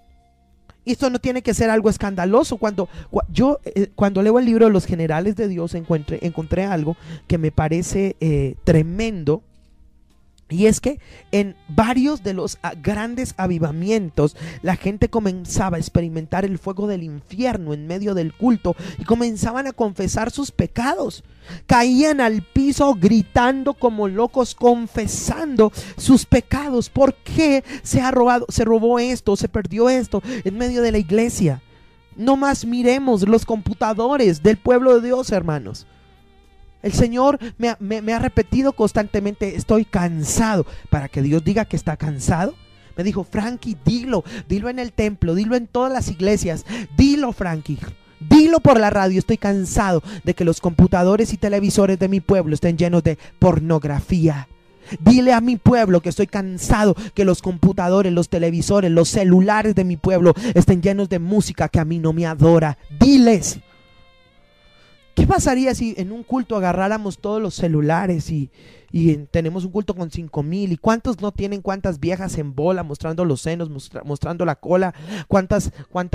Y esto no tiene que ser algo escandaloso. Cuando leo el libro de los generales de Dios, encontré algo que me parece tremendo. Y es que en varios de los grandes avivamientos la gente comenzaba a experimentar el fuego del infierno en medio del culto y comenzaban a confesar sus pecados. Caían al piso gritando como locos, confesando sus pecados. ¿Por qué se robó esto, se perdió esto en medio de la iglesia? No más miremos los computadores del pueblo de Dios, hermanos. El Señor me ha repetido constantemente: estoy cansado. Para que Dios diga que está cansado, me dijo: Frankie, dilo en el templo, dilo en todas las iglesias, dilo, Frankie, dilo por la radio. Estoy cansado de que los computadores y televisores de mi pueblo estén llenos de pornografía. Dile a mi pueblo que estoy cansado que los computadores, los televisores, los celulares de mi pueblo estén llenos de música que a mí no me adora. Diles. ¿Qué pasaría si en un culto agarráramos todos los celulares y tenemos un culto con 5,000? ¿Y cuántos no tienen cuántas viejas en bola mostrando los senos, mostrando la cola? ¿Cuántas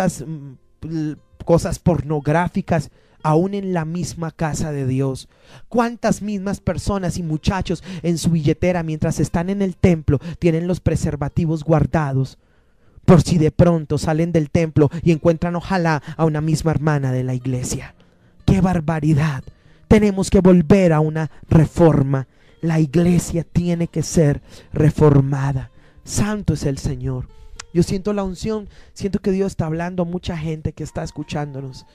cosas pornográficas aún en la misma casa de Dios? ¿Cuántas mismas personas y muchachos en su billetera mientras están en el templo tienen los preservativos guardados? Por si de pronto salen del templo y encuentran ojalá a una misma hermana de la iglesia. ¡Qué barbaridad! Tenemos que volver a una reforma. La iglesia tiene que ser reformada. Santo es el Señor. Yo siento la unción, siento que Dios está hablando a mucha gente que está escuchándonos.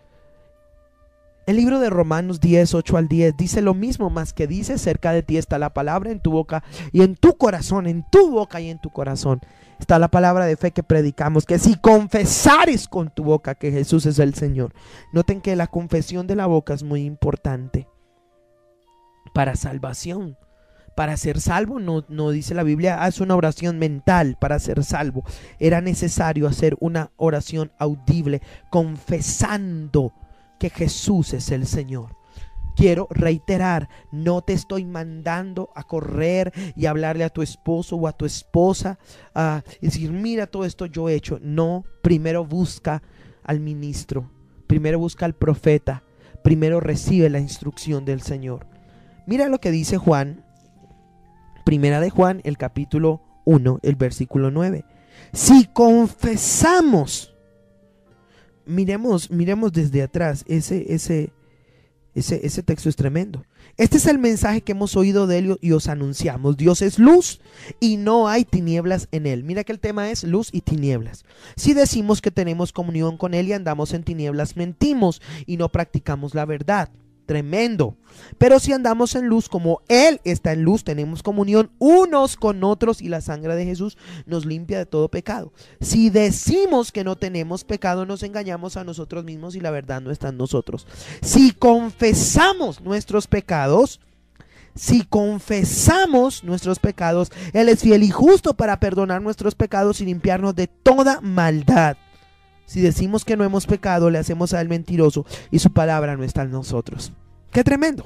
El libro de Romanos 10, 8 al 10 dice lo mismo, más que dice: cerca de ti está la palabra, en tu boca y en tu corazón, en tu boca y en tu corazón está la palabra de fe que predicamos, que si confesares con tu boca que Jesús es el Señor. Noten que la confesión de la boca es muy importante para salvación. Para ser salvo, no dice la Biblia, haz una oración mental para ser salvo. Era necesario hacer una oración audible, confesando que Jesús es el Señor. Quiero reiterar, no te estoy mandando a correr y hablarle a tu esposo o a tu esposa y decir: mira todo esto yo he hecho. No, primero busca al ministro, primero busca al profeta, primero recibe la instrucción del Señor. Mira lo que dice Juan, primera de Juan, el capítulo 1, el versículo 9. Si confesamos, miremos desde atrás, ese texto es tremendo. Este es el mensaje que hemos oído de él y os anunciamos: Dios es luz y no hay tinieblas en él. Mira que el tema es luz y tinieblas. Si decimos que tenemos comunión con él y andamos en tinieblas, mentimos y no practicamos la verdad. Tremendo. Pero si andamos en luz como él está en luz, tenemos comunión unos con otros y la sangre de Jesús nos limpia de todo pecado. Si decimos que no tenemos pecado, nos engañamos a nosotros mismos y la verdad no está en nosotros. Si confesamos nuestros pecados, Si confesamos nuestros pecados, Él es fiel y justo para perdonar nuestros pecados y limpiarnos de toda maldad. Si decimos que no hemos pecado, le hacemos a Él mentiroso y su palabra no está en nosotros. ¡Qué tremendo!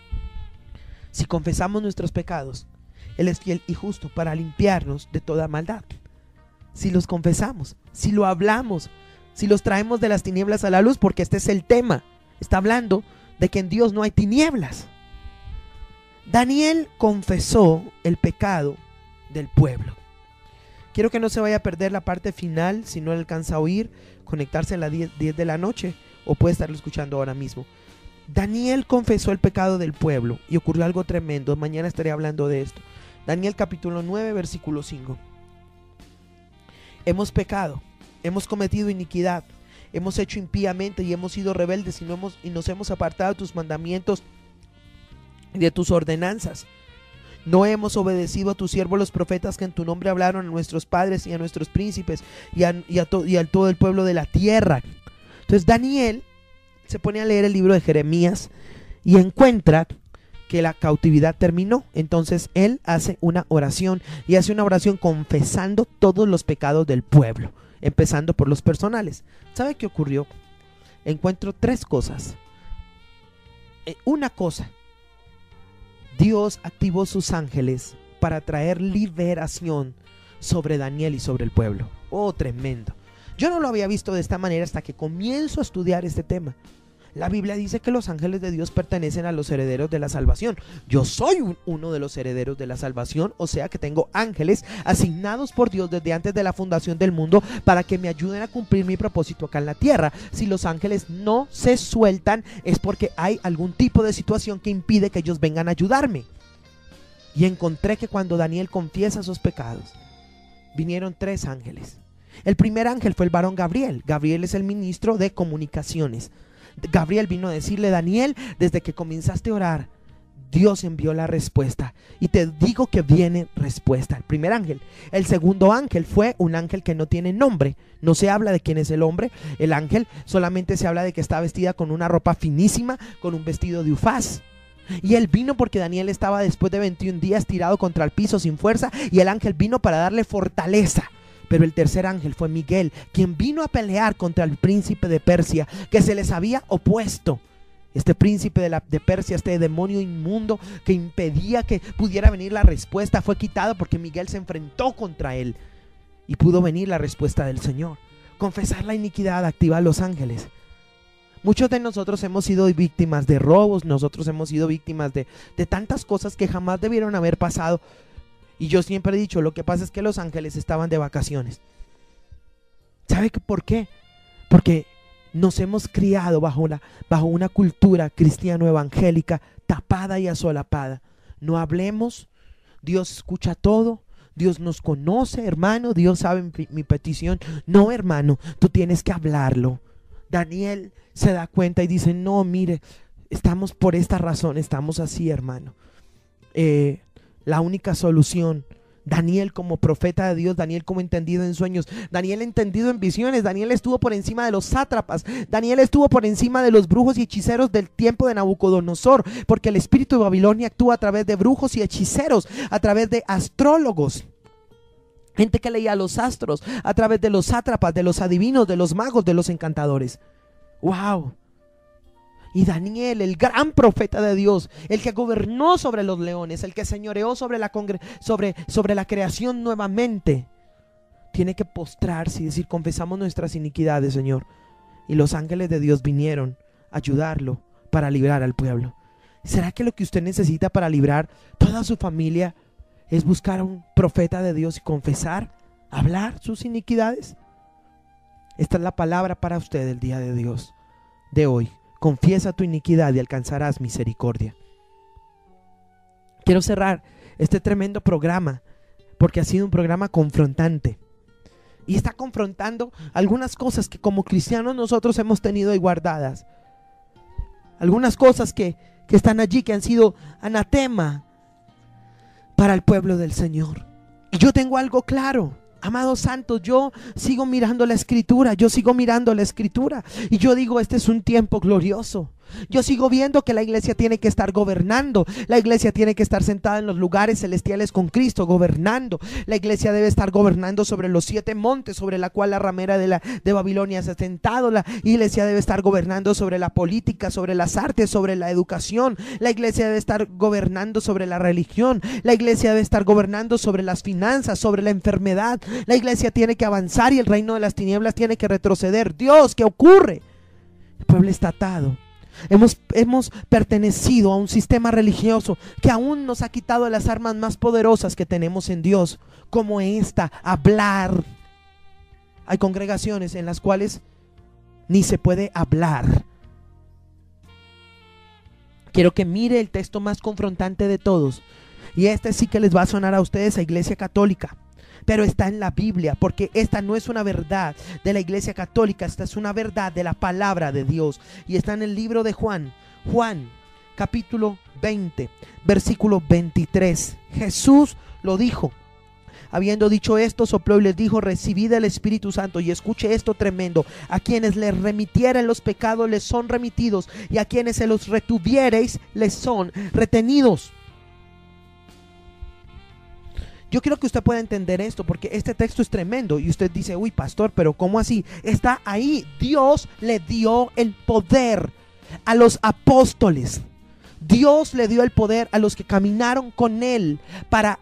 Si confesamos nuestros pecados, Él es fiel y justo para limpiarnos de toda maldad. Si los confesamos, si lo hablamos, si los traemos de las tinieblas a la luz, porque este es el tema. Está hablando de que en Dios no hay tinieblas. Daniel confesó el pecado del pueblo. Quiero que no se vaya a perder la parte final. Si no le alcanza a oír, conectarse a las 10 de la noche o puede estarlo escuchando ahora mismo. Daniel confesó el pecado del pueblo y ocurrió algo tremendo. Mañana estaré hablando de esto. Daniel capítulo 9 versículo 5. Hemos pecado, hemos cometido iniquidad, hemos hecho impíamente y hemos sido rebeldes y nos hemos apartado de tus mandamientos y de tus ordenanzas. No hemos obedecido a tus siervos los profetas que en tu nombre hablaron a nuestros padres y a nuestros príncipes y a todo el pueblo de la tierra. Entonces Daniel se pone a leer el libro de Jeremías y encuentra que la cautividad terminó. Entonces él hace una oración y hace una oración confesando todos los pecados del pueblo, empezando por los personales. ¿Sabe qué ocurrió? Encuentro tres cosas. Una cosa, Dios activó sus ángeles para traer liberación sobre Daniel y sobre el pueblo. Oh, tremendo. Yo no lo había visto de esta manera hasta que comienzo a estudiar este tema. La Biblia dice que los ángeles de Dios pertenecen a los herederos de la salvación. Yo soy uno de los herederos de la salvación, o sea que tengo ángeles asignados por Dios desde antes de la fundación del mundo para que me ayuden a cumplir mi propósito acá en la tierra. Si los ángeles no se sueltan es porque hay algún tipo de situación que impide que ellos vengan a ayudarme. Y encontré que cuando Daniel confiesa sus pecados, vinieron tres ángeles. El primer ángel fue el varón Gabriel. Gabriel es el ministro de comunicaciones. Gabriel vino a decirle: Daniel, desde que comenzaste a orar, Dios envió la respuesta y te digo que viene respuesta. El primer ángel. El segundo ángel fue un ángel que no tiene nombre. No se habla de quién es el hombre. El ángel solamente se habla de que está vestida con una ropa finísima, con un vestido de ufaz. Y él vino porque Daniel estaba después de 21 días tirado contra el piso sin fuerza, y el ángel vino para darle fortaleza. Pero el tercer ángel fue Miguel, quien vino a pelear contra el príncipe de Persia, que se les había opuesto. Este príncipe de Persia, este demonio inmundo que impedía que pudiera venir la respuesta, fue quitado porque Miguel se enfrentó contra él. Y pudo venir la respuesta del Señor. Confesar la iniquidad activa a los ángeles. Muchos de nosotros hemos sido víctimas de robos, nosotros hemos sido víctimas de tantas cosas que jamás debieron haber pasado. Y yo siempre he dicho, lo que pasa es que los ángeles estaban de vacaciones. ¿Sabe por qué? Porque nos hemos criado bajo una cultura cristiano-evangélica tapada y asolapada. No hablemos, Dios escucha todo, Dios nos conoce, hermano, Dios sabe mi petición. No, hermano, tú tienes que hablarlo. Daniel se da cuenta y dice: no, mire, estamos por esta razón, estamos así, hermano. La única solución, Daniel como profeta de Dios, Daniel como entendido en sueños, Daniel entendido en visiones, Daniel estuvo por encima de los sátrapas, Daniel estuvo por encima de los brujos y hechiceros del tiempo de Nabucodonosor, porque el espíritu de Babilonia actúa a través de brujos y hechiceros, a través de astrólogos, gente que leía los astros, a través de los sátrapas, de los adivinos, de los magos, de los encantadores. ¡Wow! Y Daniel, el gran profeta de Dios, el que gobernó sobre los leones, el que señoreó sobre la creación nuevamente, tiene que postrarse y decir: confesamos nuestras iniquidades, Señor. Y los ángeles de Dios vinieron a ayudarlo para librar al pueblo. ¿Será que lo que usted necesita para librar toda su familia es buscar a un profeta de Dios y confesar, hablar sus iniquidades? Esta es la palabra para usted el día de Dios, de hoy. Confiesa tu iniquidad y alcanzarás misericordia. Quiero cerrar este tremendo programa porque ha sido un programa confrontante y está confrontando algunas cosas que como cristianos nosotros hemos tenido ahí guardadas. Algunas cosas que están allí, que han sido anatema para el pueblo del Señor. Y yo tengo algo claro. Amados santos, yo sigo mirando la escritura, y yo digo, este es un tiempo glorioso, Yo sigo viendo que la iglesia tiene que estar gobernando. La iglesia tiene que estar sentada en los lugares celestiales con Cristo, gobernando. La iglesia debe estar gobernando sobre los 7 montes, sobre la cual la ramera de Babilonia se ha sentado. La iglesia debe estar gobernando sobre la política, sobre las artes, sobre la educación. La iglesia debe estar gobernando sobre la religión. La iglesia debe estar gobernando sobre las finanzas, sobre la enfermedad. La iglesia tiene que avanzar y el reino de las tinieblas tiene que retroceder. Dios, ¿qué ocurre? El pueblo está atado. Hemos pertenecido a un sistema religioso que aún nos ha quitado las armas más poderosas que tenemos en Dios, como esta, hablar. Hay congregaciones en las cuales ni se puede hablar. Quiero que mire el texto más confrontante de todos, y este sí que les va a sonar a ustedes, a Iglesia Católica. Pero está en la Biblia, porque esta no es una verdad de la Iglesia Católica, esta es una verdad de la palabra de Dios. Y está en el libro de Juan, capítulo 20, versículo 23. Jesús lo dijo. Habiendo dicho esto, sopló y les dijo: recibid el Espíritu Santo. Y escuche esto tremendo: a quienes les remitieren los pecados les son remitidos, y a quienes se los retuviereis les son retenidos. Yo quiero que usted pueda entender esto, porque este texto es tremendo y usted dice: uy, pastor, pero ¿cómo así? Está ahí. Dios le dio el poder a los apóstoles. Dios le dio el poder a los que caminaron con él para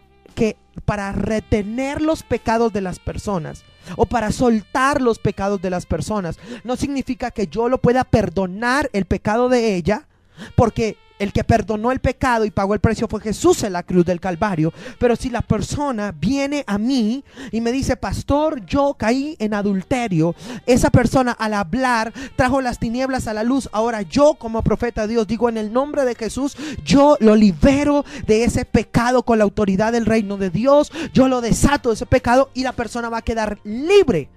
retener los pecados de las personas, o para soltar los pecados de las personas. No significa que yo lo pueda perdonar el pecado de ella, porque el que perdonó el pecado y pagó el precio fue Jesús en la cruz del Calvario. Pero si la persona viene a mí y me dice: pastor, yo caí en adulterio, esa persona al hablar trajo las tinieblas a la luz. Ahora yo, como profeta de Dios, digo: en el nombre de Jesús, yo lo libero de ese pecado con la autoridad del reino de Dios. Yo lo desato de ese pecado y la persona va a quedar libre.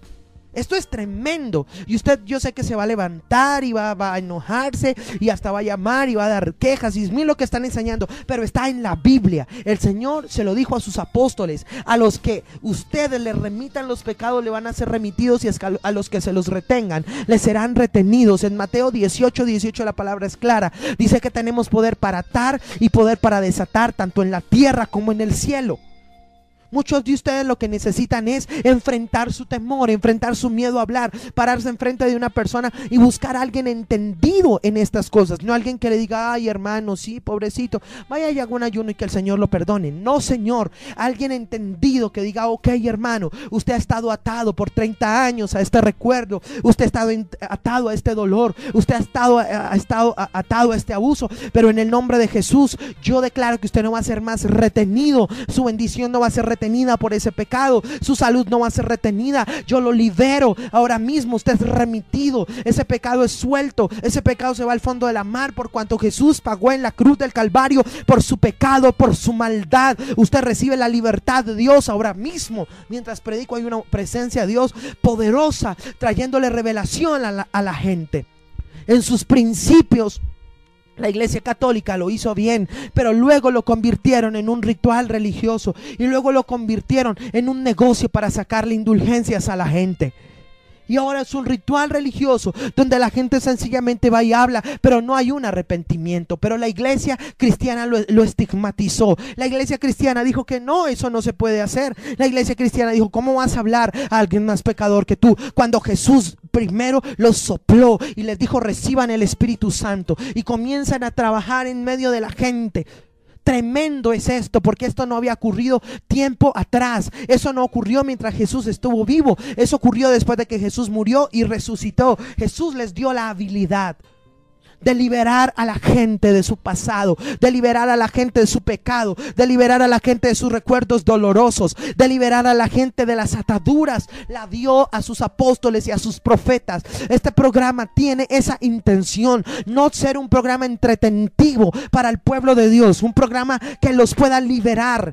Esto es tremendo. Y usted, yo sé que se va a levantar y va a enojarse y hasta va a llamar y va a dar quejas. Y es mío lo que están enseñando, pero está en la Biblia. El Señor se lo dijo a sus apóstoles: a los que ustedes le remitan los pecados le van a ser remitidos, y a los que se los retengan les serán retenidos. En Mateo 18 la palabra es clara. Dice que tenemos poder para atar y poder para desatar, tanto en la tierra como en el cielo. Muchos de ustedes lo que necesitan es enfrentar su temor, enfrentar su miedo a hablar, pararse enfrente de una persona y buscar a alguien entendido en estas cosas. No alguien que le diga: ay, hermano, sí, pobrecito, vaya y haga un ayuno y que el Señor lo perdone. No, Señor, alguien entendido que diga: ok, hermano, usted ha estado atado por 30 años a este recuerdo, usted ha estado atado a este dolor, usted ha estado atado a este abuso, pero en el nombre de Jesús yo declaro que usted no va a ser más retenido, su bendición no va a ser retenida por ese pecado, su salud no va a ser retenida. Yo lo libero ahora mismo. Usted es remitido, ese pecado es suelto, ese pecado se va al fondo de la mar, por cuanto Jesús pagó en la cruz del Calvario por su pecado, por su maldad. Usted recibe la libertad de Dios ahora mismo. Mientras predico, hay una presencia de Dios poderosa trayéndole revelación a la gente en sus principios. La Iglesia Católica lo hizo bien, pero luego lo convirtieron en un ritual religioso y luego lo convirtieron en un negocio para sacarle indulgencias a la gente. Y ahora es un ritual religioso donde la gente sencillamente va y habla, pero no hay un arrepentimiento. Pero la iglesia cristiana lo estigmatizó. La iglesia cristiana dijo que no, eso no se puede hacer. La iglesia cristiana dijo: ¿cómo vas a hablar a alguien más pecador que tú? Cuando Jesús primero los sopló y les dijo: reciban el Espíritu Santo, y comienzan a trabajar en medio de la gente. Tremendo es esto, porque esto no había ocurrido tiempo atrás. Eso no ocurrió mientras Jesús estuvo vivo. Eso ocurrió después de que Jesús murió y resucitó. Jesús les dio la habilidad de liberar a la gente de su pasado, de liberar a la gente de su pecado, de liberar a la gente de sus recuerdos dolorosos, de liberar a la gente de las ataduras. La dio a sus apóstoles y a sus profetas. Este programa tiene esa intención, no ser un programa entretentivo para el pueblo de Dios, un programa que los pueda liberar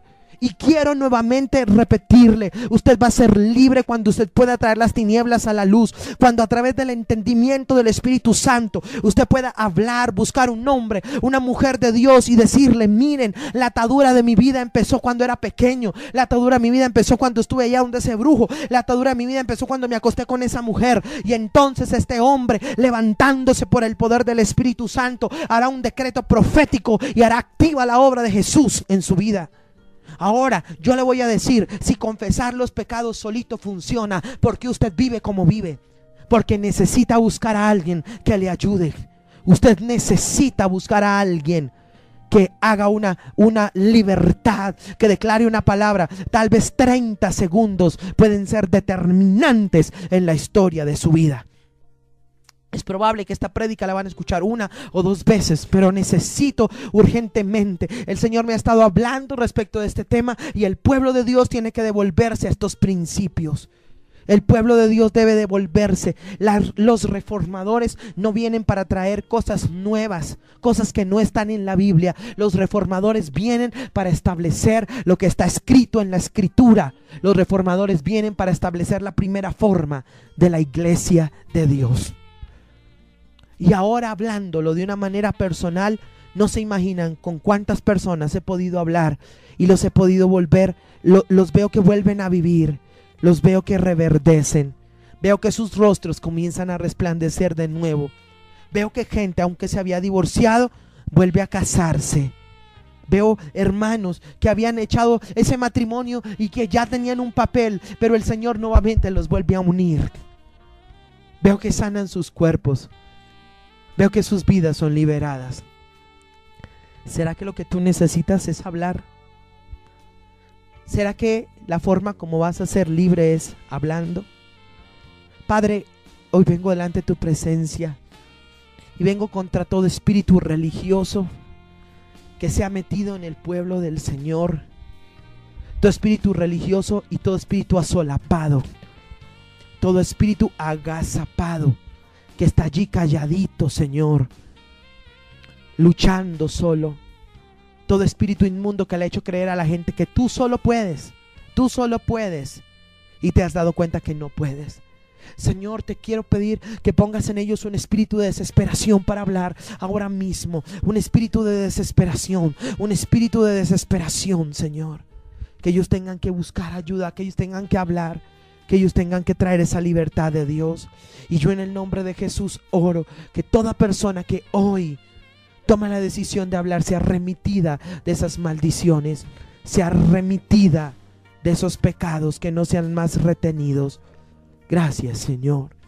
Y quiero nuevamente repetirle, usted va a ser libre cuando usted pueda traer las tinieblas a la luz, cuando a través del entendimiento del Espíritu Santo usted pueda hablar, buscar un hombre, una mujer de Dios y decirle: miren, la atadura de mi vida empezó cuando era pequeño, la atadura de mi vida empezó cuando estuve allá donde ese brujo, la atadura de mi vida empezó cuando me acosté con esa mujer. Y entonces este hombre, levantándose por el poder del Espíritu Santo, hará un decreto profético y hará activa la obra de Jesús en su vida. Ahora yo le voy a decir, si confesar los pecados solito funciona, porque usted vive como vive, porque necesita buscar a alguien que le ayude. Usted necesita buscar a alguien que haga una libertad, que declare una palabra. Tal vez 30 segundos pueden ser determinantes en la historia de su vida. Es probable que esta prédica la van a escuchar 1 o 2 veces, pero necesito urgentemente. El Señor me ha estado hablando respecto de este tema y el pueblo de Dios tiene que devolverse a estos principios. El pueblo de Dios debe devolverse. Los reformadores no vienen para traer cosas nuevas, cosas que no están en la Biblia. Los reformadores vienen para establecer lo que está escrito en la Escritura. Los reformadores vienen para establecer la primera forma de la iglesia de Dios. Y ahora, hablándolo de una manera personal, no se imaginan con cuántas personas he podido hablar y los he podido volver, los veo que vuelven a vivir, los veo que reverdecen, veo que sus rostros comienzan a resplandecer de nuevo, veo que gente, aunque se había divorciado, vuelve a casarse. Veo hermanos que habían echado ese matrimonio y que ya tenían un papel, pero el Señor nuevamente los vuelve a unir. Veo que sanan sus cuerpos. Veo que sus vidas son liberadas. ¿Será que lo que tú necesitas es hablar? ¿Será que la forma como vas a ser libre es hablando? Padre, hoy vengo delante de tu presencia y vengo contra todo espíritu religioso que se ha metido en el pueblo del Señor. Todo espíritu religioso y todo espíritu asolapado, todo espíritu agazapado que está allí calladito, Señor, luchando solo. Todo espíritu inmundo que le ha hecho creer a la gente que tú solo puedes y te has dado cuenta que no puedes. Señor, te quiero pedir que pongas en ellos un espíritu de desesperación para hablar ahora mismo. Un espíritu de desesperación, Señor. Que ellos tengan que buscar ayuda, que ellos tengan que hablar, que ellos tengan que traer esa libertad de Dios. Y yo en el nombre de Jesús oro que toda persona que hoy toma la decisión de hablar sea remitida de esas maldiciones, sea remitida de esos pecados, que no sean más retenidos. Gracias, Señor.